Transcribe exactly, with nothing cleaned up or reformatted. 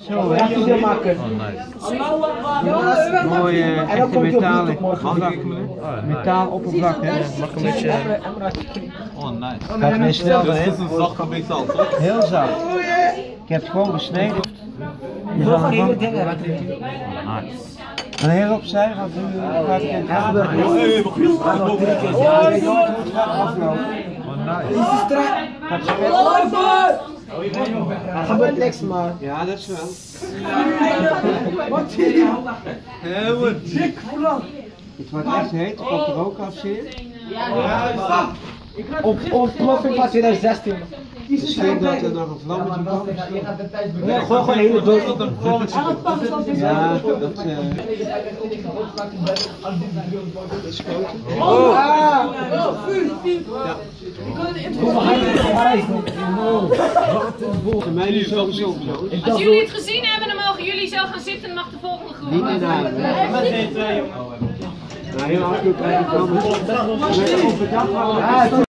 Zo, hè? Video maken. Mooi uh, en dan komt je metaal, op morgen. metaal oppervlak, hè? Mag een beetje... Oh, nice. Gaat weer snel, Dus hè? dit is een zachte metaal, toch? Heel zacht. Ik heb het gewoon besneden. Je wil gewoon hele dingen. Nice. En heel opzij, want nu gaat het in het gaan. Hey, Ga nog drie keer. Ja, weet je wat? Het gaat aflopen. Oh, nice. Is de strijd? Gaat spelen. Er gebeurt niks, man. Ja, dat is wel. Wat zie je? Heel dik. Het wordt echt heet, er komt er ook af, zie je? Op ontploffing van twintig zestien. Misschien dat er nog een vlammetje komt. Ja, gewoon gewoon een hele doos. Ja, dat uh... Oh! Ah! Voor mij niet zo gezond. Als jullie het gezien hebben, dan mogen jullie zo gaan zitten en mag de volgende groep. Niet inhouden. Nou, heel af en toe krijg ik wel